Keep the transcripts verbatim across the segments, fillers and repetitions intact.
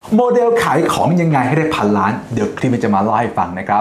โมเดลขายของยังไงให้ได้พันล้านเดี๋ยวคลิปมันจะมาเล่าให้ฟังนะครับ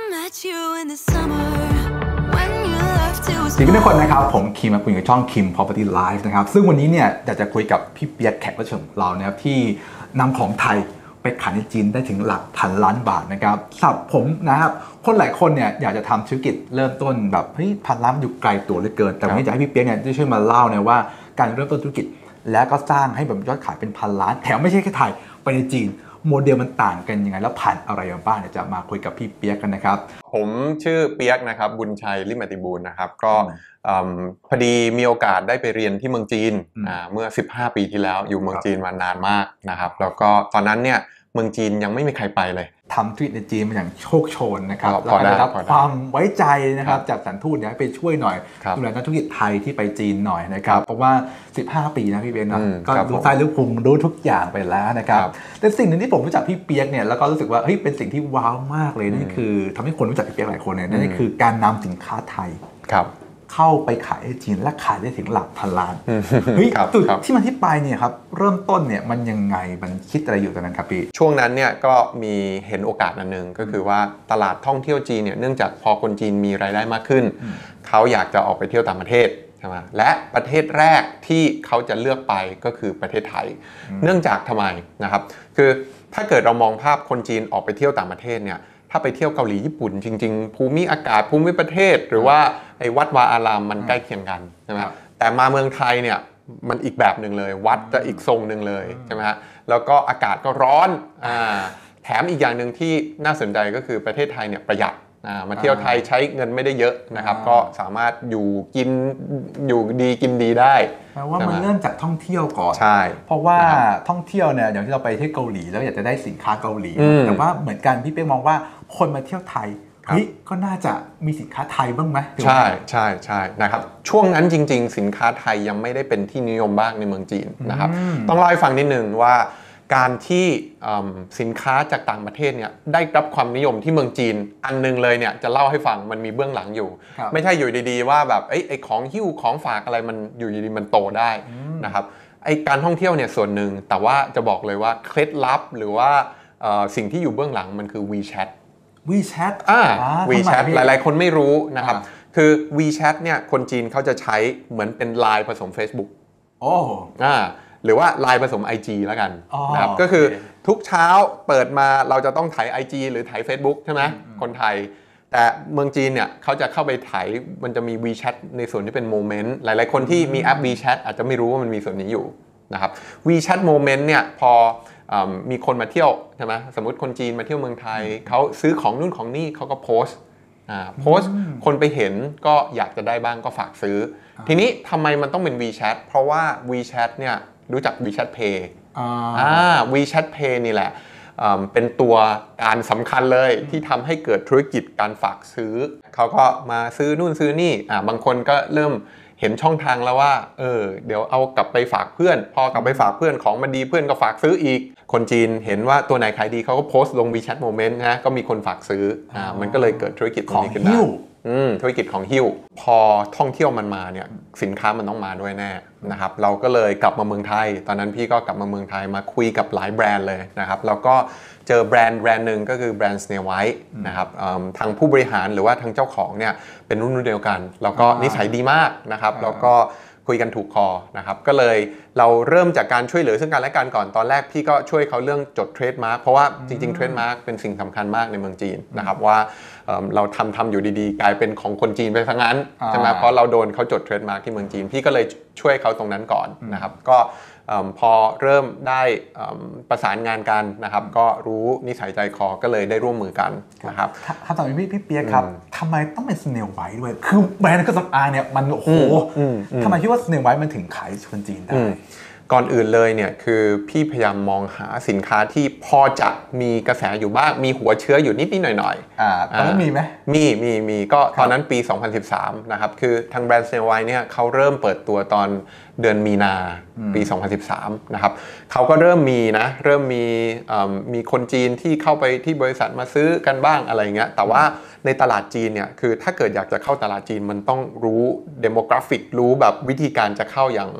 สวัสดีทุกคนนะครับผมคิมมาคุยกับช่อง Kim Property Live นะครับซึ่งวันนี้เนี่ยอยากจะคุยกับพี่เปียกแขกรับเชิญของเรานะครับที่นำของไทยไปขายในจีนได้ถึงหลักพันล้านบาทนะครับสำหรับผมนะครับคนหลายคนเนี่ยอยากจะทำธุรกิจเริ่มต้นแบบเฮ้ยพันล้านอยู่ไกลตัวเหลือเกินแต่วันนี้อยากให้พี่เปียกเนี่ยได้ช่วยมาเล่าเนี่ยว่าการเริ่มต้นธุรกิจแล้วก็สร้างให้แบบยอดขายเป็นพันล้านแถมไม่ใช่แค่ไทยไปในจีนโมเดลมันต่างกันยังไงแล้วผ่านอะไรมาบ้างเดี๋ยวจะมาคุยกับพี่เปียกกันนะครับผมชื่อเปียกนะครับบุญชัยลิมติบูลนะครับก็พอดีมีโอกาสได้ไปเรียนที่เมืองจีนเมื่อสิบห้าปีที่แล้วอยู่เมืองจีนมานานมากนะครับแล้วก็ตอนนั้นเนี่ยเมืองจีนยังไม่มีใครไปเลยทำธุรกิจในจีนมาอย่างโชคโชนนะครับแล้วได้รับความไว้ใจนะครับจากสถานทูตเนี่ยไปช่วยหน่อยดูแลนักธุรกิจไทยที่ไปจีนหน่อยนะครับเพราะว่าสิบห้าปีนะพี่เบนนะก็รู้ใจรู้พุงรู้ทุกอย่างไปแล้วนะครับแต่สิ่งหนึ่งที่ผมรู้จักพี่เปียกเนี่ยแล้วก็รู้สึกว่าเฮ้ยเป็นสิ่งที่ว้าวมากเลยนี่คือทำให้คนรู้จักพี่เปียกหลายคนเนี่ยนั่นคือการนำสินค้าไทยเข้าไปขายในจีนและขายได้ถึงหลักพันล้านเฮ้ยจุดที่มาที่ไปเนี่ยครับเริ่มต้นเนี่ยมันยังไงมันคิดอะไรอยู่ตอนนั้นครับพี่ช่วงนั้นเนี่ยก็มีเห็นโอกาสอันนึงก็คือว่าตลาดท่องเที่ยวจีนเนี่ยเนื่องจากพอคนจีนมีรายได้มากขึ้นเขาอยากจะออกไปเที่ยวต่างประเทศใช่ไหมและประเทศแรกที่เขาจะเลือกไปก็คือประเทศไทยเนื่องจากทำไมนะครับคือถ้าเกิดเรามองภาพคนจีนออกไปเที่ยวต่างประเทศเนี่ยถ้าไปเที่ยวเกาหลีญี่ปุ่นจริงๆภูมิอากาศภูมิประเทศหรือว่าไอ้วัดวาอารามมันใกล้เคียงกันใช่ไหมแต่มาเมืองไทยเนี่ยมันอีกแบบหนึ่งเลยวัดจะอีกทรงหนึ่งเลยใช่ไหมฮะแล้วก็อากาศก็ร้อนอ่าแถมอีกอย่างหนึ่งที่น่าสนใจก็คือประเทศไทยเนี่ยประหยัดมาเที่ยวไทยใช้เงินไม่ได้เยอะนะครับก็สามารถอยู่กินอยู่ดีกินดีได้แปลว่ามันเริ่มจากท่องเที่ยวก่อนใช่เพราะว่าท่องเที่ยวเนี่ยอย่างที่เราไปที่เกาหลีแล้วอยากจะได้สินค้าเกาหลีแต่ว่าเหมือนกันพี่เป้มองว่าคนมาเที่ยวไทยเฮ้ยก็น่าจะมีสินค้าไทยบ้างไหมใช่ใช่ใช่นะครับช่วงนั้นจริงๆสินค้าไทยยังไม่ได้เป็นที่นิยมบ้างในเมืองจีนนะครับต้องเล่าให้ฟังนิดนึงว่าการที่สินค้าจากต่างประเทศเนี่ยได้รับความนิยมที่เมืองจีนอันนึงเลยเนี่ยจะเล่าให้ฟังมันมีเบื้องหลังอยู่ไม่ใช่อยู่ดีๆว่าแบบไอ้ไอ้ของหิ้วของฝากอะไรมันอยู่ดีๆมันโตได้นะครับไอ้การท่องเที่ยวเนี่ยส่วนหนึ่งแต่ว่าจะบอกเลยว่าเคล็ดลับหรือว่าสิ่งที่อยู่เบื้องหลังมันคือ WeChat WeChat อ่า WeChat หลายๆคนไม่รู้นะครับคือ WeChat เนี่ยคนจีนเขาจะใช้เหมือนเป็น ไลน์ ผสม Facebook โอ้อ่าหรือว่า ไลน์ ผสม ไอ จี แล้วกันนะครับก็คือทุกเช้าเปิดมาเราจะต้องถ่าย ไอ จี หรือถ่าย Facebook ใช่ไหมคนไทยแต่เมืองจีนเนี่ยเขาจะเข้าไปถ่ายมันจะมี WeChat ในส่วนที่เป็นโมเมนต์หลายๆคนที่มีแอป WeChat อาจจะไม่รู้ว่ามันมีส่วนนี้อยู่นะครับ WeChat โมเมนต์เนี่ยพอมีคนมาเที่ยวใช่ไหมสมมติคนจีนมาเที่ยวเมืองไทยเขาซื้อของนู่นของนี่เขาก็โพสต์โพสต์คนไปเห็นก็อยากจะได้บ้างก็ฝากซื้อทีนี้ทำไมมันต้องเป็น WeChat เพราะว่า WeChat เนี่ยรู้จัก WeChat Pay อ่า WeChat Pay นี่แหละเป็นตัวการสำคัญเลยที่ทำให้เกิดธุรกิจการฝากซื้อเขาก็มาซื้อนู่นซื้อนี่อ่าบางคนก็เริ่มเห็นช่องทางแล้วว่าเออเดี๋ยวเอากลับไปฝากเพื่อนพอกลับไปฝากเพื่อนของมันดีเพื่อนก็ฝากซื้ออีกคนจีนเห็นว่าตัวไหนขายดีเขาก็โพสต์ลง WeChat Moment นะก็มีคนฝากซื้ออ่ามันก็เลยเกิดธุรกิจตรงนี้ขึ้นมาอืมธุรกิจของหิ้วพอท่องเที่ยวมันมาเนี่ยสินค้ามันต้องมาด้วยแน่นะครับเราก็เลยกลับมาเมืองไทยตอนนั้นพี่ก็กลับมาเมืองไทยมาคุยกับหลายแบรนด์เลยนะครับแล้วก็เจอแบรนด์แบรนด์หนึ่งก็คือแบรนด์ Snail White นะครับทางผู้บริหารหรือว่าทางเจ้าของเนี่ยเป็นรุ่นเดียวกันแล้วก็นิสัยดีมากนะครับแล้วก็คุยกันถูกคอนะครับก็เลยเราเริ่มจากการช่วยเหลือซึ่งกันและกันก่อนตอนแรกพี่ก็ช่วยเขาเรื่องจดเทรดมาร์คเพราะว่าจริงๆเทรดมาร์คเป็นสิ่งสำคัญมากในเมืองจีนนะครับว่าเราทำทำอยู่ดีๆกลายเป็นของคนจีนไปซะงั้นใช่ไหมเพราะเราโดนเขาจดเทรดมาร์คที่เมืองจีนพี่ก็เลยช่วยเขาตรงนั้นก่อนนะครับก็พอเริ่มได้ประสานงานกันนะครับก็รู้นิสัยใจคอก็เลยได้ร่วมมือกันนะครับถ้าตอนนี้พี่เปียกครับทำไมต้องเป็น Snail White ด้วยคือแบรนด์เครื่องสำอางเนี่ยมันโอ้โหทำไมคิดว่า Snail White มันถึงขายคนจีนได้ก่อนอื่นเลยเนี่ยคือพี่พยายามมองหาสินค้าที่พอจะมีกระแสอยู่บ้างมีหัวเชื้ออยู่นิดนิดหน่อยหน่อยอ่าตอนนั้นมีไหมมีมีมีก็ตอนนั้นปีสองพันสิบสามนะครับคือทางแบรนด์ Snail White เนี่ยเขาเริ่มเปิดตัวตอนเดือนมีนาปีสองพันสิบสามนะครับเขาก็เริ่มมีนะเริ่มมีมีคนจีนที่เข้าไปที่บริษัทมาซื้อกันบ้างอะไรเงี้ยแต่ว่าในตลาดจีนเนี่ยคือถ้าเกิดอยากจะเข้าตลาดจีนมันต้องรู้ demographic รู้แบบวิธีการจะเข้าอย่าง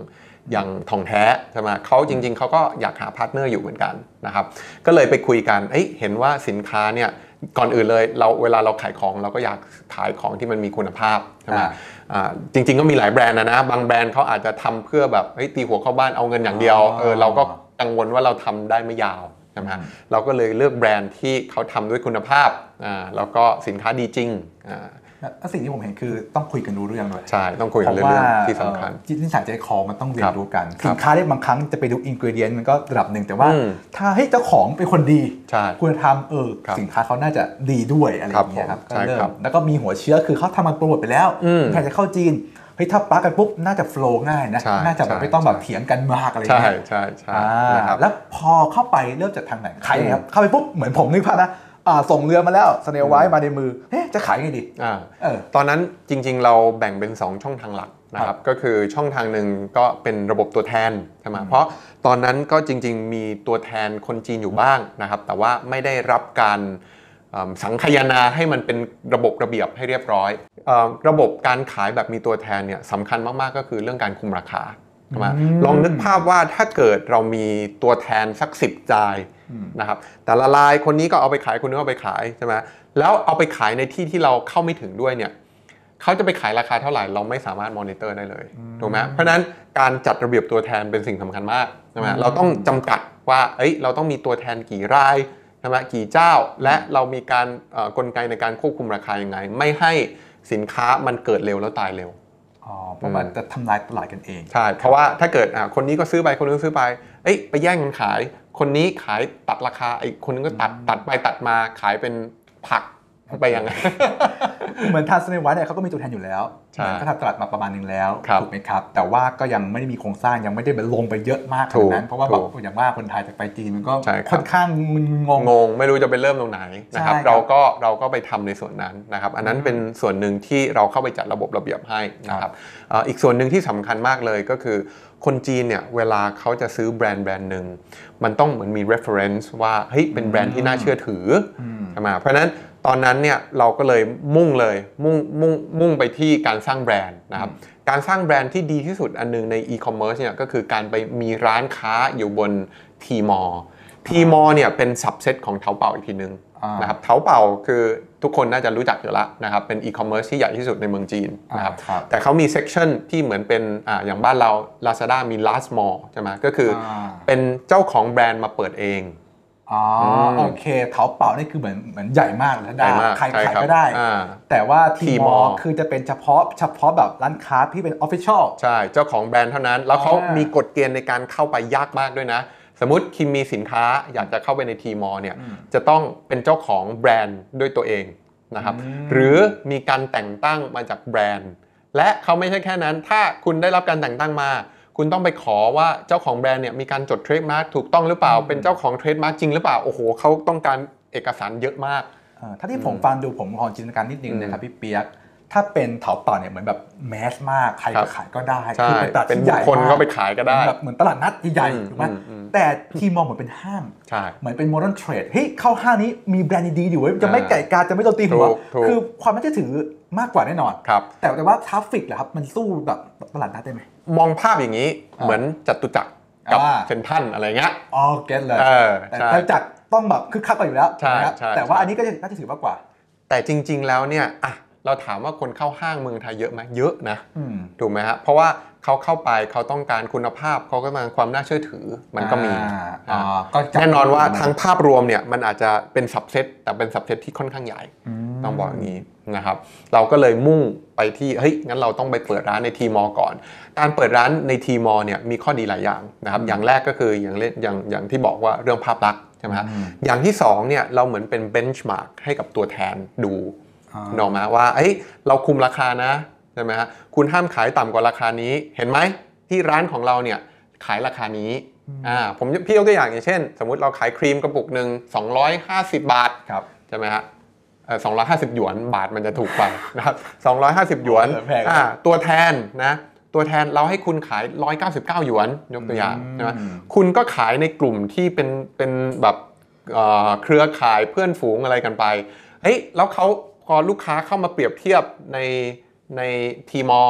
อย่างทองแท้ใช่ไหมเขาจริงๆเขาก็อยากหาพาร์ทเนอร์อยู่เหมือนกันนะครับก็เลยไปคุยกันเอ้ยเห็นว่าสินค้าเนี่ยก่อนอื่นเลยเราเวลาเราขายของเราก็อยากขายของที่มันมีคุณภาพใช่ไหมจริงๆก็มีหลายแบรนด์นะนะบางแบรนด์เขาอาจจะทำเพื่อแบบเฮ้ยตีหัวเข้าบ้านเอาเงินอย่างเดียวเออเราก็กังวลว่าเราทำได้ไม่ยาวใช่ไหมเราก็เลยเลือกแบรนด์ที่เขาทำด้วยคุณภาพอ่าแล้วก็สินค้าดีจริงอ่าแล้วสิ่งที่ผมเห็นคือต้องคุยกันรู้เรื่องด้วยใช่ต้องคุยกันเรื่องที่สำคัญจิตนิสัยใจคอมันต้องเรียนรู้กันสินค้าได้บางครั้งจะไปดูอินกรีเดียนมันก็ระดับหนึ่งแต่ว่าถ้าให้เจ้าของเป็นคนดีคุณธรรมเออสินค้าเขาน่าจะดีด้วยอะไรอย่างเงี้ยครับก็เริ่มแล้วก็มีหัวเชื้อคือเขาทำมันโปรโมทไปแล้วใครจะเข้าจีนเฮ้ยถ้าปลักกันปุ๊บน่าจะโฟล์ง่ายนะน่าจะแบบไม่ต้องแบบเถียงกันมากอะไรอย่างเงี้ยใช่ใช่แล้วพอเข้าไปเริ่มจากทางไหนใครครับเข้าไปปุ๊บเหมือนผมนึกภาพนะส่งเรือมาแล้วสเนลไว้มาในมือเฮ้จะขายไงดีตอนนั้นจริงๆเราแบ่งเป็นสองช่องทางหลักนะครับก็คือช่องทางหนึ่งก็เป็นระบบตัวแทนใช่ไหมเพราะตอนนั้นก็จริงๆมีตัวแทนคนจีนอยู่บ้างนะครับแต่ว่าไม่ได้รับการสังคายนาให้มันเป็นระบบระเบียบให้เรียบร้อยระบบการขายแบบมีตัวแทนเนี่ยสำคัญมากๆก็คือเรื่องการคุมราคาลองนึกภาพว่าถ้าเกิดเรามีตัวแทนสักสิบรายนะครับแต่ละรายคนนี้ก็เอาไปขายคนนี้ก็เอาไปขายใช่ไหมแล้วเอาไปขายในที่ที่เราเข้าไม่ถึงด้วยเนี่ยเขาจะไปขายราคาเท่าไหร่เราไม่สามารถมอนิเตอร์ได้เลยถูกไหมเพราะฉะนั้นการจัดระเบียบตัวแทนเป็นสิ่งสำคัญมากใช่ไหมเราต้องจำกัดว่าเอ้ยเราต้องมีตัวแทนกี่รายใช่ไหมกี่เจ้าและเรามีการกลไกในการควบคุมราคายังไงไม่ให้สินค้ามันเกิดเร็วแล้วตายเร็วอ๋อเพราะมันจะทำลายตลาดกันเองใช่เพราะว่าถ้าเกิดคนนี้ก็ซื้อไปคนนึงซื้อไปเอ้ยไปแย่งกันขายคนนี้ขายตัดราคาไอ้คนนึงก็ตัดตัดไปตัดมาขายเป็นผักไปยังไงเหมือนทาสเนวัตเนี่ยเขาก็มีตัวแทนอยู่แล้วก็ทำตลาดมาประมาณนึงแล้วถูกไหมครับแต่ว่าก็ยังไม่ได้มีโครงสร้างยังไม่ได้ลงไปเยอะมากขนาดนั้นเพราะว่าแบบอย่างว่าคนไทยจากไปจีนมันก็ค่อนข้างงงงงไม่รู้จะไปเริ่มตรงไหนนะครับเราก็เราก็ไปทำในส่วนนั้นนะครับอันนั้นเป็นส่วนหนึ่งที่เราเข้าไปจัดระบบระเบียบให้นะครับอีกส่วนหนึ่งที่สำคัญมากเลยก็คือคนจีนเนี่ยเวลาเขาจะซื้อแบรนด์แบรนด์หนึ่งมันต้องเหมือนมี reference ว่าเฮ้ยเป็นแบรนด์ที่น่าเชื่อถือใช่ไหมเพราะฉะนั้นตอนนั้นเนี่ยเราก็เลยมุ่งเลยมุ่งมุ่งมุ่งไปที่การสร้างแบรนด์นะครับการสร้างแบรนด์ที่ดีที่สุดอันนึงในอีคอมเมิร์ซเนี่ยก็คือการไปมีร้านค้าอยู่บน Tmall Tmall เนี่ยเป็นซับเซตของเถาเป่าอีกทีนึงนะครับเถาเป่าคือทุกคนน่าจะรู้จักอยู่แล้วนะครับเป็นอีคอมเมิร์ซที่ใหญ่ที่สุดในเมืองจีนนะครับแต่เขามีเซกชันที่เหมือนเป็นอ่าอย่างบ้านเรา Lazada มี Last Mall ใช่ไหมก็คือเป็นเจ้าของแบรนด์มาเปิดเองอ๋อโอเคเถาเป่านี่คือเหมือนเหมือนใหญ่มากเลยได้ใครขายก็ได้แต่ว่าทีมอคือจะเป็นเฉพาะเฉพาะแบบร้านค้าที่เป็นออฟฟิเชียลใช่เจ้าของแบรนด์เท่านั้นแล้วเขามีกฎเกณฑ์ในการเข้าไปยากมากด้วยนะสมมติคิมมีสินค้าอยากจะเข้าไปในทีมอเนี่ยจะต้องเป็นเจ้าของแบรนด์ด้วยตัวเองนะครับหรือมีการแต่งตั้งมาจากแบรนด์และเขาไม่ใช่แค่นั้นถ้าคุณได้รับการแต่งตั้งมาคุณต้องไปขอว่าเจ้าของแบรนด์เนี่ยมีการจดเทรดมาร์คถูกต้องหรือเปล่าเป็นเจ้าของเทรดมาร์คจริงหรือเปล่าโอ้โหเขาต้องการเอกสารเยอะมากถ้าที่ผมฟังดูผมขอจินตนาการนิดนึงนะครับพี่เปียกถ้าเป็นเถาเป่าเนี่ยเหมือนแบบแมสมากใครก็ขายก็ได้คือเป็นตลาดใหญ่คนก็ไปขายก็ได้แบบเหมือนตลาดนัดใหญ่ถูกไหมแต่ทีมองเหมือนเป็นห้างเหมือนเป็นโมเดิร์นเทรดเฮ้ยเข้าห้างนี้มีแบรนด์ดีๆอยู่จะไม่ไก่กาจะไม่โดนตีหัวคือความน่าเชื่อถือมากกว่าแน่นอนแต่แต่ว่าทราฟฟิกเหรอครับมันสู้แบบตลาดนัดได้ไหมมองภาพอย่างนี้เหมือนจตุจักรกับเซ็นทรัลอะไรเงี้ยอ๋อเก็ตเลยแต่จตุจักรต้องแบบคึกคักกว่าอยู่แล้วแต่ว่าอันนี้ก็น่าจะถือมากกว่าแต่จริงๆแล้วเนี่ยอะเราถามว่าคนเข้าห้างเมืองไทยเยอะไหมเยอะนะถูกไหมฮะเพราะว่าเขาเข้าไปเขาต้องการคุณภาพเขาก็ต้องการความน่าเชื่อถือมันก็มีแน่นอนว่าทั้งภาพรวมเนี่ยมันอาจจะเป็นซับเซตแต่เป็นซับเซตที่ค่อนข้างใหญ่ต้องบอกอย่างนี้นะครับเราก็เลยมุ่งไปที่เฮ้ยงั้นเราต้องไปเปิดร้านในทีมอลก่อนการเปิดร้านในทีมอลเนี่ยมีข้อดีหลายอย่างนะครับอย่างแรกก็คืออย่างเล่นอย่างอย่างที่บอกว่าเรื่องภาพลักษณ์ใช่ไหมฮะอย่างที่สองเนี่ยเราเหมือนเป็นเบนช์มาร์กให้กับตัวแทนดูนอกมาว่าเอ้ยเราคุมราคานะใช่ไหมฮะคุณห้ามขายต่ำกว่าราคานี้เห็นไหมที่ร้านของเราเนี่ยขายราคานี้อ่าผมพี่ยกตัวอย่างอย่างเช่นสมมุติเราขายครีมกระปุกหนึ่งสองร้อยห้าสิบบาทใช่ไหมฮะสองร้อยห้าสิบหยวนบาทมันจะถูกไปนะครับสองร้อยห้าสิบหยวนอ่าตัวแทนนะตัวแทนเราให้คุณขายหนึ่งร้อยเก้าสิบเก้าหยวนยกตัวอย่างใช่ไหมคุณก็ขายในกลุ่มที่เป็นเป็นแบบเครือข่ายเพื่อนฝูงอะไรกันไปเฮ้ยแล้วเขาพอลูกค้าเข้ามาเปรียบเทียบในในทีมอ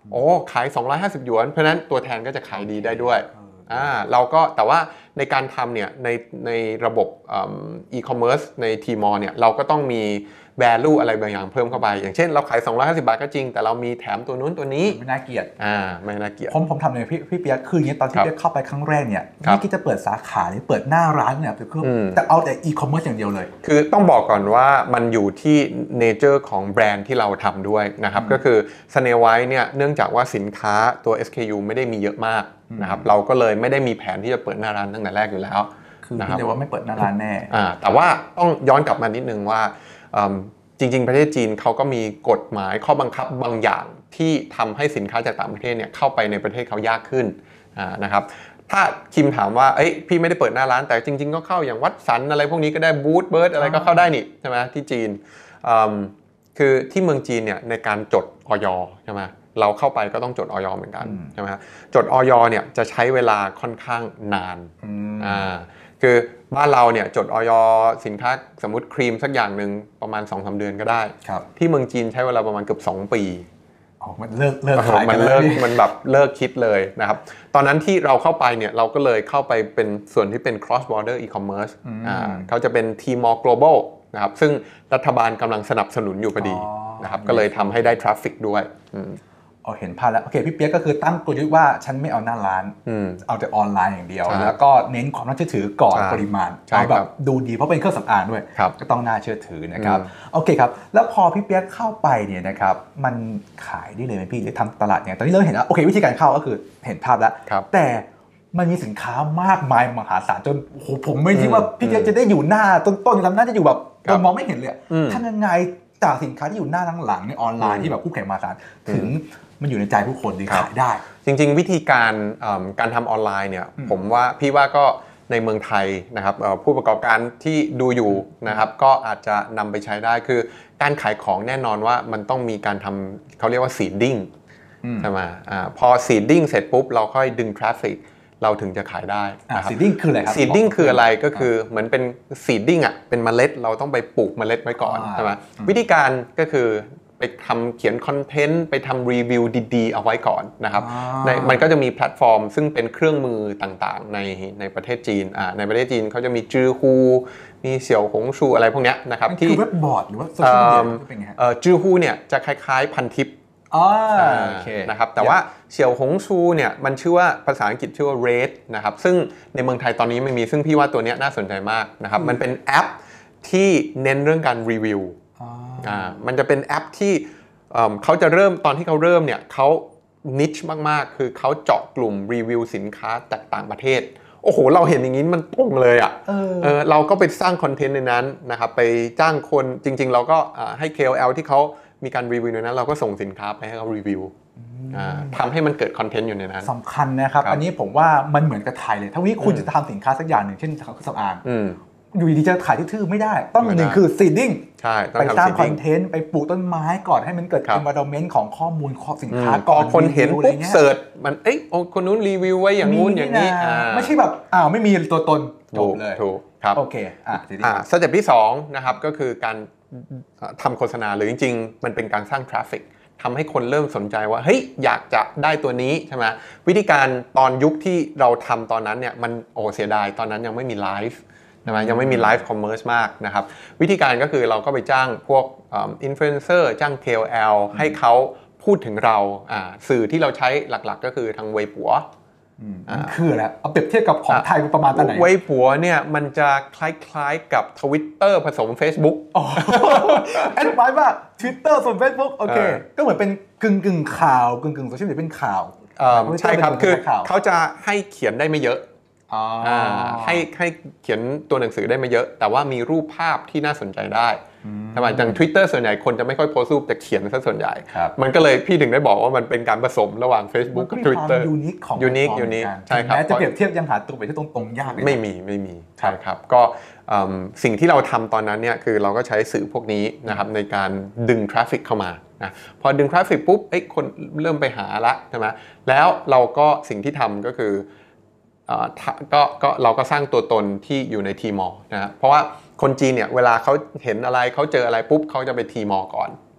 โอ้ขายสองร้อยห้าสิบหยวนเพราะนั้นตัวแทนก็จะขายดีได้ด้วยอ่าเราก็แต่ว่าในการทำเนี่ยในในระบบอีคอมเมิร์ซใน Tmall เนี่ยเราก็ต้องมี value อะไรบางอย่างเพิ่มเข้าไปอย่างเช่นเราขายสองร้อยห้าสิบบาทก็จริงแต่เรามีแถมตัวนู้นตัวนี้ไม่น่าเกลียดอ่าไม่น่าเกลียดผมผมทำเลยพี่พี่เปียกคืออย่างนี้ตอนที่เปียกเข้าไปครั้งแรกเนี่ยไม่คิดจะเปิดสาขาหรือเปิดหน้าร้านเนี่ยคือแต่เอาแต่อีคอมเมิร์ซอย่างเดียวเลยคือต้องบอกก่อนว่ามันอยู่ที่เนเจอร์ของแบรนด์ที่เราทำด้วยนะครับก็คือ Snail White เนี่ยเนื่องจากว่าสินค้าตัว เอส เค ยู ไม่ได้มีเยอะมากนะครับเราก็เลยไม่ได้มีแผนที่จะเปิดหน้าร้านตั้งแต่แรกอยู่แล้วคือพี่จะว่าไม่เปิดหน้าร้านแน่อ่าแต่ว่าต้องย้อนกลับมานิดนึงว่าจริงๆประเทศจีนเขาก็มีกฎหมายข้อบังคับบางอย่างที่ทำให้สินค้าจากต่างประเทศเนี่ยเข้าไปในประเทศเขายากขึ้นนะครับถ้าคิมถามว่าเอ้ยพี่ไม่ได้เปิดหน้าร้านแต่จริงๆก็เข้าอย่างวัดสันอะไรพวกนี้ก็ได้บูธเบิร์ดอะไรก็เข้าได้นี่ใช่ไหมที่จีนคือที่เมืองจีนเนี่ยในการจดอย.ใช่ไหมเราเข้าไปก็ต้องจดอย.เหมือนกันใช่ไหมจดอย.เนี่ยจะใช้เวลาค่อนข้างนานอ่าคือบ้านเราเนี่ยจดอย.สินค้าสมมุติครีมสักอย่างหนึ่งประมาณ สองถึงสาม เดือนก็ได้ที่เมืองจีนใช้เวลาประมาณเกือบสองปีอ๋อมันเลิกเลิกขายมันเลิกมันแบบเลิกคิดเลยนะครับตอนนั้นที่เราเข้าไปเนี่ยเราก็เลยเข้าไปเป็นส่วนที่เป็น cross border e-commerce อ่าเขาจะเป็น Tmall Global นะครับซึ่งรัฐบาลกำลังสนับสนุนอยู่พอดีนะครับก็เลยทำให้ได้ทราฟฟิกด้วยอ๋อเห็นภาพแล้วโอเคพี่เปียกก็คือตั้งกลยุทธ์ว่าฉันไม่เอาหน้าร้านเอาแต่ออนไลน์อย่างเดียวแล้วก็เน้นความน่าเชื่อถือก่อนปริมาณเอาแบบดูดีเพราะเป็นเครื่องสำอางด้วยก็ต้องน่าเชื่อถือนะครับโอเคครับแล้วพอพี่เปียกเข้าไปเนี่ยนะครับมันขายได้เลยไหมพี่หรือทำตลาดเนี่ยตอนนี้เราเห็นแล้วโอเควิธีการเข้าก็คือเห็นภาพแล้วแต่มันมีสินค้ามากมายมหาศาลจนโอ้โหผมไม่คิดว่าพี่เปียกจะได้อยู่หน้าต้นๆทำน่าจะอยู่แบบเรามองไม่เห็นเลยทำยังไงจากสินค้าที่อยู่หน้าหลังๆในออนไลน์ที่แบบคู่แข่งมหาศาลถึงมันอยู่ในใจผู้คนดีขายได้จริงๆวิธีการการทำออนไลน์เนี่ยผมว่าพี่ว่าก็ในเมืองไทยนะครับผู้ประกอบการที่ดูอยู่นะครับก็อาจจะนำไปใช้ได้คือการขายของแน่นอนว่ามันต้องมีการทำเขาเรียกว่า seeding ใช่ไหมพอ seeding เสร็จปุ๊บเราค่อยดึง traffic เราถึงจะขายได้นะครับ seeding คืออะไรครับ seeding คืออะไรก็คือเหมือนเป็น seeding อ่ะเป็นเมล็ดเราต้องไปปลูกเมล็ดไว้ก่อนใช่ไหมวิธีการก็คือไปทำเขียนคอนเทนต์ไปทำรีวิวดีๆเอาไว้ก่อนนะครับในมันก็จะมีแพลตฟอร์มซึ่งเป็นเครื่องมือต่างๆในในประเทศจีนอ่าในประเทศจีนเขาจะมีจื้อฮูมีเสี่ยวหงชูอะไรพวกนี้นะครับที่คือเว็บบอร์ดหรือว่าโซเชียลมีเดียเป็นไงฮะจื้อฮูเนี่ยจะคล้ายๆพันทิปอ๋อโอเคนะครับแต่ว่าเสี่ยวหงชูเนี่ยมันชื่อว่าภาษาอังกฤษชื่อว่า Red นะครับซึ่งในเมืองไทยตอนนี้ไม่มีซึ่งพี่ว่าตัวนี้น่าสนใจมากนะครับมันเป็นแอปที่เน้นเรื่องการรีวิวอ่ามันจะเป็นแอปที่เขาจะเริ่มตอนที่เขาเริ่มเนี่ยเขานิชมากๆคือเขาเจาะกลุ่มรีวิวสินค้าจากต่างประเทศโอ้โหเราเห็นอย่างนี้มันตรงเลยอ่ะ เออ เออเราก็ไปสร้างคอนเทนต์ในนั้นนะครับไปจ้างคนจริงๆเราก็ให้ เค โอ แอล ที่เขามีการรีวิวในนั้นเราก็ส่งสินค้าไปให้เขารีวิวทำให้มันเกิดคอนเทนต์อยู่ในนั้นสำคัญนะครับอันนี้ผมว่ามันเหมือนกับไทยเลยถ้าวันนี้คุณจะทำสินค้าสักอย่างหนึ่งเช่นเครื่องสำอางอยู่ดีจะขายทื่อๆไม่ได้ต้องหนึ่งคือ seeding ใช่ไปสร้างคอนเทนต์ไปปลูกต้นไม้ก่อนให้มันเกิด environment ของข้อมูลข้อสินค้าก่อนคนเห็นปุ๊บเสิร์ชมันเอ้ยคนนู้นรีวิวไว้อย่างนู้นอย่างนี้ไม่ใช่แบบอ้าวไม่มีตัวตนจบเลยถูกครับโอเคอ่ะอ่าสเต็ปที่สองนะครับก็คือการทำโฆษณาหรือจริงๆมันเป็นการสร้างทราฟฟิกทำให้คนเริ่มสนใจว่าเฮ้ยอยากจะได้ตัวนี้ใช่ไหมวิธีการตอนยุคที่เราทำตอนนั้นเนี่ยมันโอ้เสียดายตอนนั้นยังไม่มีไลฟ์นะยังไม่มีไลฟ์คอมเมอร์สมากนะครับวิธีการก็คือเราก็ไปจ้างพวกอินฟลูเอนเซอร์จ้าง เค โอ แอล ให้เขาพูดถึงเราสื่อที่เราใช้หลักๆก็คือทางเว็บปัวคืออะไรเอาเปรียบเทียบกับของไทยประมาณตอนไหนเว็บปัวเนี่ยมันจะคล้ายๆกับ Twitter ผสม Facebook อ๋อแอดไวน์ว่า Twitter ผสม Facebook โอเคก็เหมือนเป็นกึ่งๆข่าวกึ่งๆโซเชียลมีเดียเป็นข่าวใช่ครับคือเขาจะให้เขียนได้ไม่เยอะให้ให้เขียนตัวหนังสือได้ไม่เยอะแต่ว่ามีรูปภาพที่น่าสนใจได้ทำไมอย่าง Twitter ส่วนใหญ่คนจะไม่ค่อยโพสต์รูปแต่เขียนซะส่วนใหญ่มันก็เลยพี่ถึงได้บอกว่ามันเป็นการผสมระหว่าง Facebook กับ Twitter ยูนิคของยูนิคยูนิคใช่ครับแม้จะเปรียบเทียบยังหาตัวไปที่ตรงๆยากไม่มีไม่มีใช่ครับก็สิ่งที่เราทำตอนนั้นเนี่ยคือเราก็ใช้สื่อพวกนี้นะครับในการดึงทราฟฟิกเข้ามานะพอดึงทราฟฟิกปุ๊บเอ้ยคนเริ่มไปหาละใช่ไหมแล้วเราก็สิ่งที่ทำก็คือก็ก็เราก็สร้างตัวตนที่อยู่ใน Tmall นะเพราะว่าคนจีนเนี่ยเวลาเขาเห็นอะไรเขาเจออะไรปุ๊บเขาจะไป Tmall ก่อน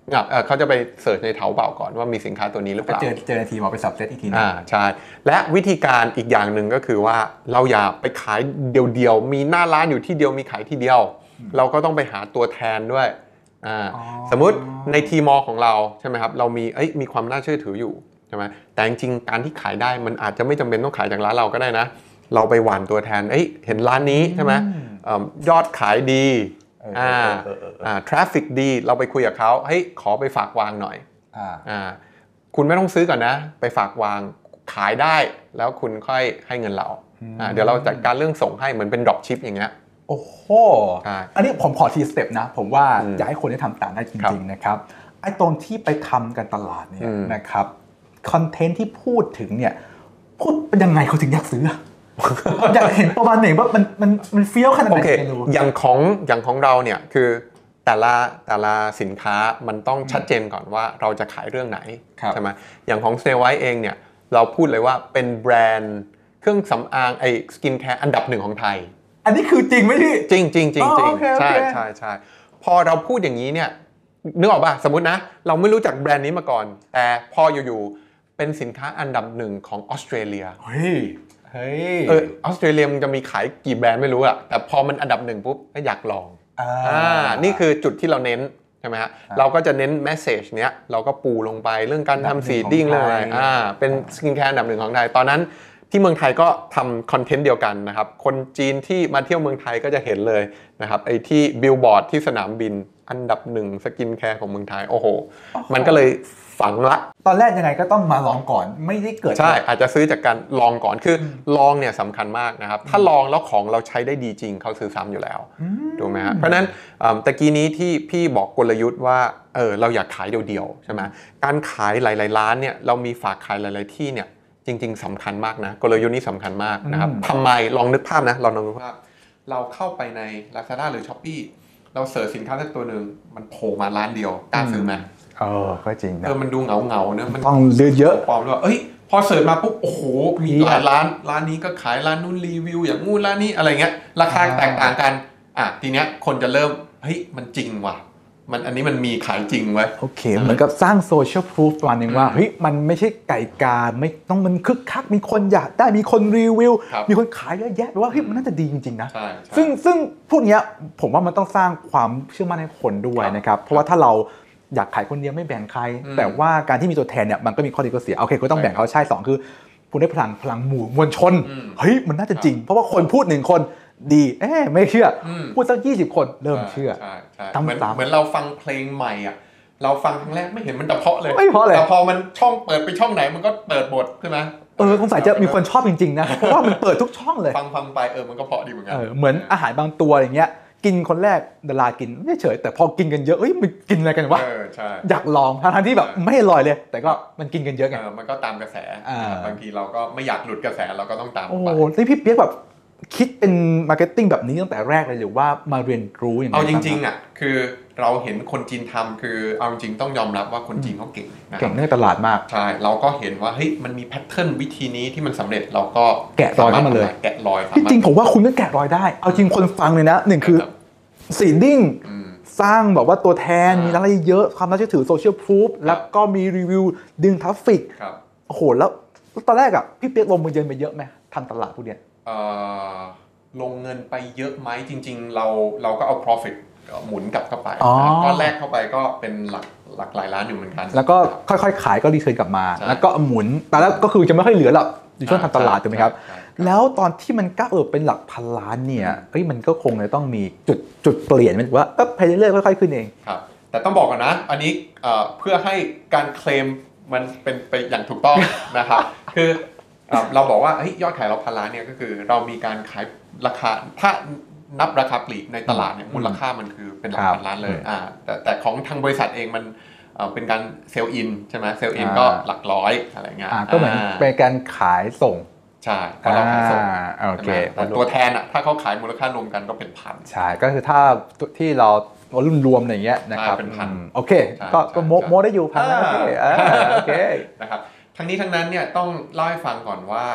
เขาจะไปเสิร์ชในเถาเป่าก่อนว่ามีสินค้าตัวนี้หรือเปล่าเจอเจอในทีมเอาไปสับเซตอีกทีนึงอ่าใช่และวิธีการอีกอย่างหนึ่งก็คือว่าเราอย่าไปขายเดียวๆมีหน้าร้านอยู่ที่เดียวมีขายที่เดียวเราก็ต้องไปหาตัวแทนด้วยอ่าสมมุติในทีมอของเราใช่ไหมครับเรามีเอ้ยมีความน่าเชื่อถืออยู่ใช่ไหมแต่จริงๆการที่ขายได้มันอาจจะไม่จำเป็นต้องขายจากร้านเราก็ได้นะเราไปหว่านตัวแทนเอ้ยเห็นร้านนี้ใช่ไหมยอดขายดีอ่าอ่าทราฟฟิกดีเราไปคุยกับเขาเฮ้ยขอไปฝากวางหน่อยอ่าคุณไม่ต้องซื้อก่อนนะไปฝากวางขายได้แล้วคุณค่อยให้เงินเราอ่าเดี๋ยวเราจัดการเรื่องส่งให้เหมือนเป็น drop ship อย่างเงี้ยโอ้โหอันนี้ผมขอทีสเต็ปนะผมว่าอยากให้คนได้ทำตามได้จริงๆนะครับไอ้ตรงที่ไปทำกันตลาดเนี่ยนะครับคอนเทนต์ที่พูดถึงเนี่ยพูดเป็นยังไงเขาถึงอยากซื้ออยากเห็นประมาณไหนว่ามันมันมันเฟี้ยวขนาดไหนอย่างของอย่างของเราเนี่ยคือแต่ละแต่ละสินค้ามันต้องชัดเจนก่อนว่าเราจะขายเรื่องไหนใช่ไหมอย่างของเซลไวท์เองเนี่ยเราพูดเลยว่าเป็นแบรนด์เครื่องสำอางไอ้สกินแคร์อันดับหนึ่งของไทยอันนี้คือจริงไหมพี่จริงจริงจริงจริงใช่ใช่ใช่พอเราพูดอย่างนี้เนี่ยนึกออกป่ะสมมตินะเราไม่รู้จักแบรนด์นี้มาก่อนแต่พออยู่ๆเป็นสินค้าอันดับหนึ่งของออสเตรเลียเฮ้ยเฮ้ยเออออสเตรเลียมันจะมีขายกี่แบรนด์ไม่รู้อะแต่พอมันอันดับหนึ่งปุ๊บก็อยากลองอ่านี่คือจุดที่เราเน้นใช่ไหมฮะเราก็จะเน้นแมสเซจเนี้ยเราก็ปูลงไปเรื่องการทำซีดดิ้งเรื่องอะไรอ่าเป็นสกินแคร์อันดับหนึ่งของไทยตอนนั้นที่เมืองไทยก็ทำคอนเทนต์เดียวกันนะครับคนจีนที่มาเที่ยวเมืองไทยก็จะเห็นเลยนะครับไอ้ที่บิลบอร์ดที่สนามบินอันดับหนึ่งสกินแคร์ของเมืองไทยโอ้โหมันก็เลยฝังละตอนแรกยังไงก็ต้องมาลองก่อนไม่ได้เกิดใช่อาจจะซื้อจากการลองก่อนคือลองเนี่ยสำคัญมากนะครับถ้าลองแล้วของเราใช้ได้ดีจริงเขาซื้อซ้ำอยู่แล้วถูกไหมฮะเพราะฉะนั้นตะกี้นี้ที่พี่บอกกลยุทธ์ว่าเออเราอยากขายเดียวๆใช่ไหมการขายหลายๆร้านเนี่ยเรามีฝากขายหลายๆที่เนี่ยจริงๆสำคัญมากนะกลยุทธ์นี้สำคัญมากนะครับทำไมลองนึกภาพนะลองนึกภาพเราเข้าไปใน Lazada หรือ Shopee เราเสิร์ชสินค้าสักตัวหนึ่งมันโผล่มาร้านเดียวกล้าซื้อไหมเออก็จริงนะเออมันดูเงาเงาเนอะมันต้องเลือกเยอะปลอมด้วยเอ้ยพอเสิร์ชมาปุ๊บโอ้โหมีหลายร้านร้านนี้ก็ขายร้านนู้นรีวิวอย่างงู้นร้านนี้อะไรเงี้ยราคาแตกต่างกันอ่ะทีเนี้ยคนจะเริ่มเฮ้ยมันจริงว่ะมันอันนี้มันมีขายจริงไว้โอเคเหมือนกับสร้างโซเชียลพรูฟตัวนึงว่าเฮ้ยมันไม่ใช่ไก่กาไม่ต้องมันคึกคักมีคนอยากได้มีคนรีวิวมีคนขายเยอะแยะแปลว่าเฮ้ยมันน่าจะดีจริงๆนะซึ่งซึ่งพวกเนี้ยผมว่ามันต้องสร้างความเชื่อมั่นให้คนด้วยนะครับเพราะว่าถ้าเราอยากขายคนเดียวไม่แบ่งใครแต่ว่าการที่มีตัวแทนเนี่ยมันก็มีข้อดีข้อเสียโอเคก็ต้องแบ่งเขาใช่สองคือคุณได้พลังพลังหมู่มวลชนเฮ้ยมันน่าจะจริงเพราะว่าคนพูดหนึ่งคนดีเอ๊ะไม่เชื่อพูดสักยี่สิบคนเริ่มเชื่อใช่ใช่เหมือนเหมือนเราฟังเพลงใหม่อ่ะเราฟังครั้งแรกไม่เห็นมันจะเพาะเลยไม่เพาะเลยแต่พอมันช่องเปิดไปช่องไหนมันก็เปิดบทใช่ไหมเออสงสัยจะมีคนชอบจริงๆนะเพราะว่ามันเปิดทุกช่องเลยฟังฟังไปเออมันก็เพาะดีเหมือนกันเหมือนอาหารบางตัวอย่างเงี้ยกินคนแรกดารากินไม่เฉยแต่พอกินกันเยอะเอ้ยมันกินอะไรกันวะอยากลองทั้งที่แบบไม่อร่อยเลยแต่ก็มันกินกันเยอะไงมันก็ตามกระแสบางทีเราก็ไม่อยากหลุดกระแสเราก็ต้องตามไปโอ้โหที่พี่เปี๊ยกแบบคิดเป็นมาร์เก็ตติ้งแบบนี้ตั้งแต่แรกเลยหรือว่ามาเรียนรู้อย่างไรเอาจริงๆอ่ะคือเราเห็นคนจีนทำคือเอาจริงต้องยอมรับว่าคนจีนเขาเก่งเก่งในตลาดมากใช่เราก็เห็นว่าเฮ้ยมันมีแพทเทิร์นวิธีนี้ที่มันสำเร็จเราก็แกะรอยมาเลยแกะรอยจริงๆผมว่าคุณก็แกะรอยได้เอาจริงคนฟังเลยนะหนึ่งคือซีดดิ้งสร้างแบบว่าตัวแทนมีอะไรเยอะความน่าเชื่อถือโซเชียลพรูฟแล้วก็มีรีวิวดึงทราฟฟิกโอ้โหแล้วตอนแรกอ่ะพี่เปี๊ยกลงมือเยินไปเยอะไหมทำตลาดพวกเนี้ยลงเงินไปเยอะไหมจริงๆเราเราก็เอา profit หมุนกลับเข้าไปก้อนแรกเข้าไปก็เป็นหลักหลักหลายล้านอยู่เหมือนกันแล้วก็ค่อยๆขายก็รีเทิร์นกลับมาแล้วก็หมุนแต่แล้วก็คือจะไม่ค่อยเหลือหรอกในช่วงทำตลาดถูกไหมครับแล้วตอนที่มันก้าวเออเป็นหลักพันล้านเนี่ยเอ้ยมันก็คงจะต้องมีจุดจุดเปลี่ยนมันว่าเออไปเรื่อยๆค่อยๆขึ้นเองครับแต่ต้องบอกก่อนนะอันนี้เพื่อให้การเคลมมันเป็นไปอย่างถูกต้องนะครับคือเราบอกว่าเฮ้ยยอดขายเราพันล้านเนี่ยก็คือเรามีการขายราคาถ้านับราคาปลีกในตลาดเนี่ยมูลค่ามันคือเป็นหลักพันล้านเลยอ่าแต่แต่ของทางบริษัทเองมันเป็นการเซลล์อินใช่ไหมเซลล์อินก็หลักร้อยอะไรเงี้ยก็เหมือนเป็นการขายส่งใช่เพราะเราขายส่งโอเคแต่ตัวแทนอ่ะถ้าเขาขายมูลค่ารวมกันก็เป็นพันใช่ก็คือถ้าที่เรารุ่นรวมอย่างเงี้ยนะครับเป็นพันโอเคก็ก็โมโมได้อยู่พันโอเคโอเคนะครับทั้งนี้ทั้งนั้นเนี่ยต้องเล่าให้ฟังก่อนว่า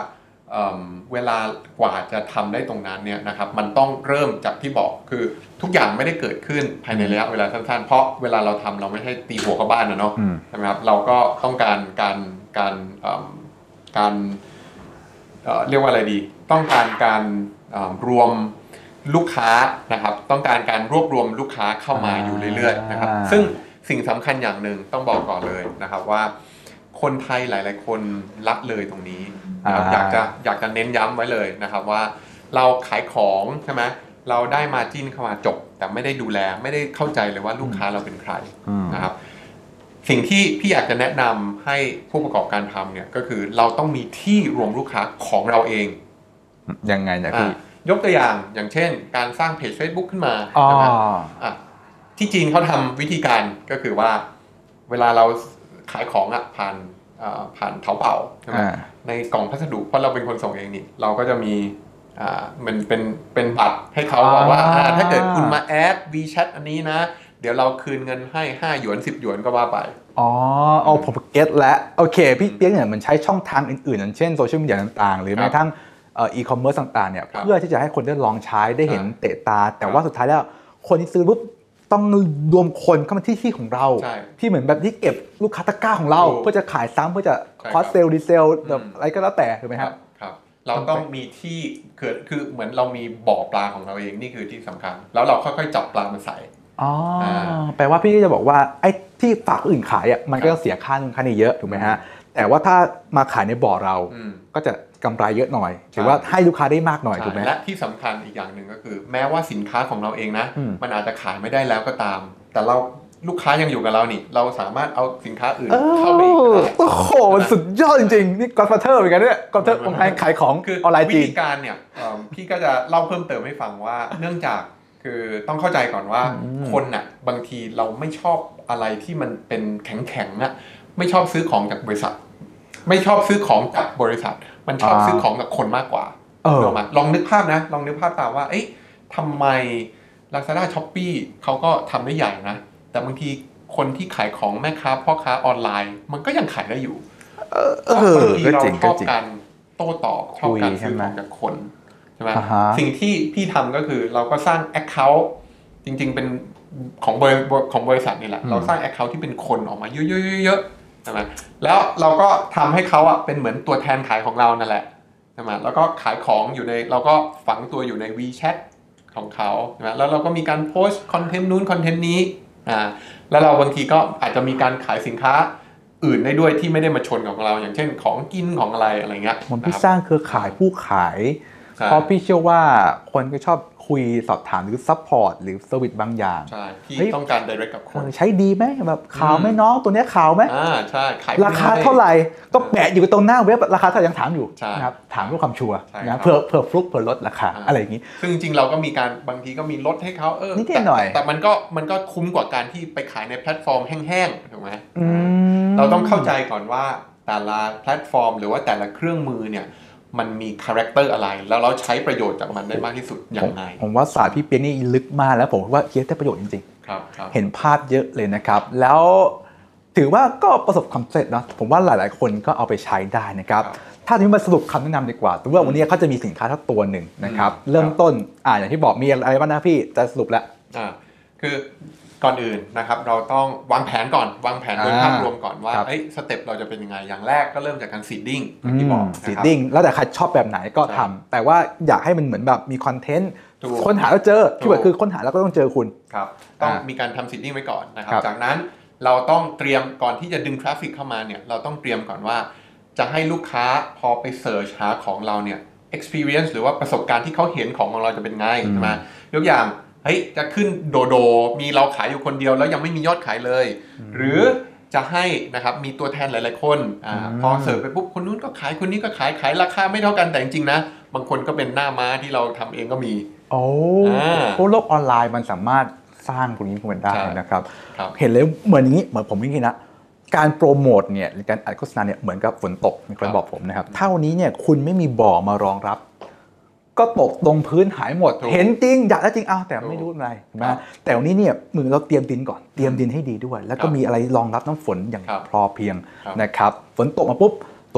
เอ่อเวลากว่าจะทำได้ตรงนั้นเนี่ยนะครับมันต้องเริ่มจากที่บอกคือทุกอย่างไม่ได้เกิดขึ้นภายในระยะเวลาสั้นๆเพราะเวลาเราทำเราไม่ให้ตีหัวเข้าบ้านนะเนาะใช่ไหมครับเราก็ต้องการการการเอ่อการเอ่อเรียกว่าอะไรดีต้องการการเอ่อรวมลูกค้านะครับต้องการการรวบรวมลูกค้าเข้ามาอยู่เรื่อยๆนะครับซึ่งสิ่งสำคัญอย่างหนึ่งต้องบอกก่อนเลยนะครับว่าคนไทยหลายๆคนละเลยตรงนี้นะครับอยากจะอยากจะเน้นย้ำไว้เลยนะครับว่าเราขายของใช่ไหมเราได้มาจิ้นเข้ามาจบแต่ไม่ได้ดูแลไม่ได้เข้าใจเลยว่าลูกค้าเราเป็นใครนะครับสิ่งที่พี่อยากจะแนะนำให้ผู้ประกอบการทำเนี่ยก็คือเราต้องมีที่รวมลูกค้าของเราเองยังไงนะพี่ยกตัวอย่างอย่างเช่นการสร้างเพจ Facebook ขึ้นมาใช่ไหมอ่ะที่จีนเขาทำวิธีการก็คือว่าเวลาเราขายของอ่ะผ่านผ่านเถาเป่าใช่ไหมในกล่องพัสดุเพราะเราเป็นคนส่งเองนี่เราก็จะมีอ่ามันเป็นเป็นบัตรให้เขาบอกว่าถ้าเกิดคุณมาแอด WeChat อันนี้นะเดี๋ยวเราคืนเงินให้ห้าหยวนสิบหยวนก็ว่าไปอ๋อเอาผมเก็ตแล้วโอเคพี่เปี๊ยกเนี่ยมันใช้ช่องทางอื่นๆอย่างเช่นโซเชียลมีเดียต่างๆหรือแม้กระทั่งอีคอมเมิร์ซต่างๆเนี่ยเพื่อที่จะให้คนได้ลองใช้ได้เห็นเตะตาแต่ว่าสุดท้ายแล้วคนที่ซื้อปุ๊บต้องรวมคนเข้ามาที่ที่ของเราที่เหมือนแบบที่เก็บลูกค้าตะกร้าของเราเพื่อจะขายซ้ำเพื่อจะคอสเซลรีเซลแบบอะไรก็แล้วแต่ถูกไหมครับครับเราต้องมีที่เกิดคือเหมือนเรามีบ่อปลาของเราเองนี่คือที่สำคัญแล้วเราค่อยๆจับปลามาใส่อ๋อแปลว่าพี่จะบอกว่าไอ้ที่ฝากอื่นขายอ่ะมันก็ต้องเสียค่านึงค่านี้เยอะถูกไหมฮะแต่ว่าถ้ามาขายในบ่อเราก็จะกำไรเยอะหน่อยถือว่าให้ลูกค้าได้มากหน่อยถูกไหมและที่สำคัญอีกอย่างหนึ่งก็คือแม้ว่าสินค้าของเราเองนะมันอาจจะขายไม่ได้แล้วก็ตามแต่เราลูกค้ายังอยู่กับเรานี่เราสามารถเอาสินค้าอื่นเข้าไปอีกได้โอ้โหสุดยอดจริงๆนี่ก็อดฟาเธอร์เหมือนกันเนี่ยก็อดฟาเธอร์ของใครขายของออนไลน์จีนวิธีการเนี่ยพี่ก็จะเล่าเพิ่มเติมให้ฟังว่าเนื่องจากคือต้องเข้าใจก่อนว่าคนน่ะบางทีเราไม่ชอบอะไรที่มันเป็นแข็งๆน่ะไม่ชอบซื้อของจากบริษัทไม่ชอบซื้อของจากบริษัทมันชอบซื้อของจากคนมากกว่าลองมาลองนึกภาพนะลองนึกภาพตามว่าเอ๊ะทำไม Lazada Shopee เขาก็ทำได้ใหญ่นะแต่บางทีคนที่ขายของแม่ค้าพ่อค้าออนไลน์มันก็ยังขายได้อยู่เพราะบางทีเราชอบการโต้ตอบชอบการซื้อของจากคนใช่ไหมสิ่งที่พี่ทำก็คือเราก็สร้าง Account จริงๆเป็นของบริของบริษัทนี่แหละเราสร้าง Account ที่เป็นคนออกมาเยอะๆใช่ไหมแล้วเราก็ทำให้เขาอ่ะเป็นเหมือนตัวแทนขายของเรานั่นแหละใช่ไหมแล้วก็ขายของอยู่ในเราก็ฝังตัวอยู่ใน WeChat ของเขาใช่ไหมแล้วเราก็มีการโพสต์คอนเทนต์นู้นคอนเทนต์นี้อ่าแล้วเราบางทีก็อาจจะมีการขายสินค้าอื่นได้ด้วยที่ไม่ได้มาชนของเราอย่างเช่นของกินของอะไรอะไรเงี้ยมันพี่สร้างเครือข่ายผู้ขายเพราะพี่เชื่อว่าคนก็ชอบคุยสอบถามหรือซัพพอร์ตหรือเซอร์วิสบางอย่างใช่ที่ต้องการ direct กับคนใช้ดีไหมแบบขาวไหมน้องตัวนี้ขาวไหมอ่าใช่ราคาเท่าไหร่ก็แปะอยู่ตรงหน้าเว็บราคาเท่าไหร่ยังถามอยู่นะครับถามเพื่อความชัวร์นะเพื่อเพื่อฟลุกเพื่อลดราคาอะไรอย่างนี้ซึ่งจริงๆเราก็มีการบางทีก็มีลดให้เขาเออนิดหน่อยแต่มันก็มันก็คุ้มกว่าการที่ไปขายในแพลตฟอร์มแห้งๆถูกไหมเราต้องเข้าใจก่อนว่าแต่ละแพลตฟอร์มหรือว่าแต่ละเครื่องมือเนี่ยมันมีคาแรคเตอร์อะไรแล้วเราใช้ประโยชน์จากมันได้มากที่สุดอย่างไรผมว่าศาสตร์พี่เปียกนี่ลึกมากแล้วผมว่าเคียได้ประโยชน์จริงๆเห็นภาพเยอะเลยนะครับแล้วถือว่าก็ประสบความสำเร็จนะผมว่าหลายๆคนก็เอาไปใช้ได้นะครับถ้าทีนี้มาสรุปคำแนะนำดีกว่าตัวว่าวันนี้เขาจะมีสินค้าทั้งตัวหนึ่งนะครับเริ่มต้นอ่าอย่างที่บอกมีอะไรบ้างนะพี่จะสรุปแล้วอ่าคือก่อนอื่นนะครับเราต้องวางแผนก่อนวางแผนโดยภาพรวมก่อนว่าเอ้ยสเต็ปเราจะเป็นยังไงอย่างแรกก็เริ่มจากการซีดดิ้งที่บอกซีดดิ้งแล้วแต่ใครชอบแบบไหนก็ทำแต่ว่าอยากให้มันเหมือนแบบมีคอนเทนต์ค้นหาแล้วเจอที่ว่าคือค้นหาแล้วก็ต้องเจอคุณครับต้องมีการทำซีดดิ้งไว้ก่อนนะครับจากนั้นเราต้องเตรียมก่อนที่จะดึงทราฟฟิกเข้ามาเนี่ยเราต้องเตรียมก่อนว่าจะให้ลูกค้าพอไปเสิร์ชหาของเราเนี่ย experience หรือว่าประสบการณ์ที่เขาเห็นของของเราจะเป็นไงใช่ไหมยกอย่างเฮ้ยจะขึ้นโดโดมีเราขายอยู่คนเดียวแล้วยังไม่มียอดขายเลยหรือจะให้นะครับมีตัวแทนหลายๆคนอ่าพอเสิร์ฟไปปุ๊บคนนู้นก็ขายคนนี้ก็ขายขายราคาไม่เท่ากันแต่จริงๆนะบางคนก็เป็นหน้าม้าที่เราทำเองก็มีโอ้เพราะโลกออนไลน์มันสามารถสร้างตรงนี้ขึ้นได้นะครับเห็นเลยเหมือนอย่างนี้เหมือนผมนี่นะการโปรโมทเนี่ยหรือการอัดโฆษณาเนี่ยเหมือนกับฝนตกมีคนบอกผมนะครับเท่านี้เนี่ยคุณไม่มีบ่อมารองรับก็ตกลงพื้นหายหมดเห็นจริงอยากได้จริงอ้าวแต่ไม่รู้อะไรนะแต่วันนี้เนี่ยมือเราเตรียมดินก่อนเตรียมดินให้ดีด้วยแล้วก็มีอะไรรองรับน้ำฝนอย่างพอเพียงนะครับฝนตกมาปุ๊บต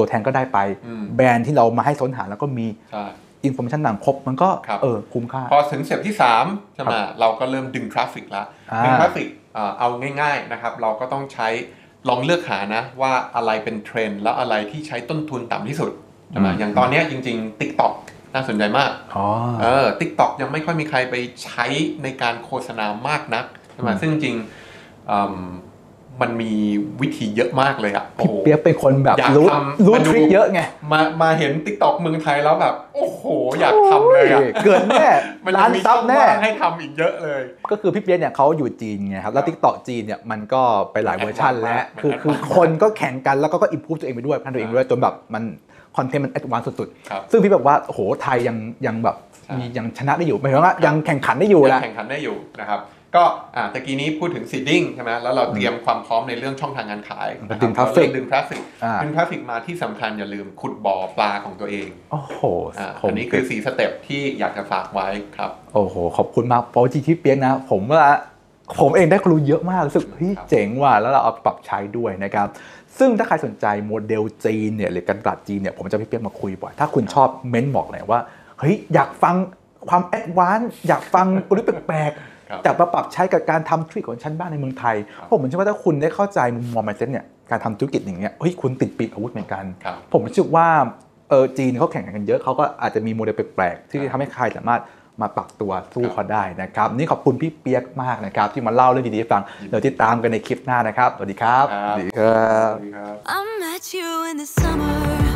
ตัวแทนก็ได้ไปแบรนด์ที่เรามาให้ค้นหาแล้วก็มีอินโฟมชันต่างครบมันก็เออคุ้มค่าพอถึงสเต็ปที่สามใช่ไหมเราก็เริ่มดึงทราฟฟิกแล้วดึงทราฟฟิกเอาง่ายๆนะครับเราก็ต้องใช้ลองเลือกหานะว่าอะไรเป็นเทรนด์แล้วอะไรที่ใช้ต้นทุนต่ำที่สุดใช่ไหมอย่างตอนนี้จริงๆ TikTok น่าสนใจมากเออ TikTok ยังไม่ค่อยมีใครไปใช้ในการโฆษณามากนักใช่ไหมซึ่งจริงมันมีวิธีเยอะมากเลยอ่ะพี่เปี๊ยกเป็นคนแบบรู้รู้ทริคเยอะไงมามาเห็น TikTok เมืองไทยแล้วแบบโอ้โหอยากทำเลยอ่ะเกิดแน่ร้านซับแน่ให้ทำอีกเยอะเลยก็คือพี่เปี๊ยกเนี่ยเขาอยู่จีนไงครับแล้ว TikTok จีนเนี่ยมันก็ไปหลายเวอร์ชันแล้วคือคือคนก็แข่งกันแล้วก็อิมพูฟตัวเองไปด้วยพัฒนาตัวเองไปด้วยจนแบบมันคอนเทนต์มันแอดวานซ์สุดๆซึ่งพี่บอกว่าโอ้โหไทยยังยังแบบมียังชนะได้อยู่หมายถึงว่ายังแข่งขันได้อยู่แหละแข่งขันได้อยู่นะครับก็อ่าตะกี้นี้พูดถึงซีดดิ้งใช่ไหมแล้วเราเตรียมความพร้อมในเรื่องช่องทางการขายดึงทราฟฟิกดึงทราฟฟิกดึงทราฟฟิกมาที่สำคัญอย่าลืมขุดบ่อปลาของตัวเองโอ้โหอันนี้คือสี่สเต็ปที่อยากจะฝากไว้ครับโอ้โหขอบคุณมากเพราะจริงที่เปี๊ยกนะผมว่าผมเองได้ความรู้เยอะมากรู้สึกเฮ้ยเจ๋งว่ะแล้วเราเอาปรับใช้ด้วยนะครับซึ่งถ้าใครสนใจโมเดลจีนเนี่ยหรือการตลาดจีนเนี่ยผมจะพี่เปี๊ยกมาคุยบ่อยถ้าคุณชอบเม้นบอกเลยว่าเฮ้ยอยากฟังความแอดวานซ์อยากฟังกลยุทธ์แปลกๆแต่มาปรับใช้กับการทำธุรกิจของชั้นบ้านในเมืองไทยผมเชื่อว่าถ้าคุณได้เข้าใจมุมมองมันเซ็ตเนี่ยการทำธุรกิจอย่างเงี้ยเฮ้ยคุณติดปีกอาวุธเหมือนกันผมเชื่อว่าเออจีนเขาแข่งกันเยอะเขาก็อาจจะมีโมเดลแปลกๆที่ทำให้ใครสามารถมาปรับตัวสู้เขาได้นะครับนี่ขอบคุณพี่เปี๊ยกมากนะครับที่มาเล่าเรื่องดีๆให้ฟังเดี๋ยวติดตามกันในคลิปหน้านะครับสวัสดีครับสวัสดีครับ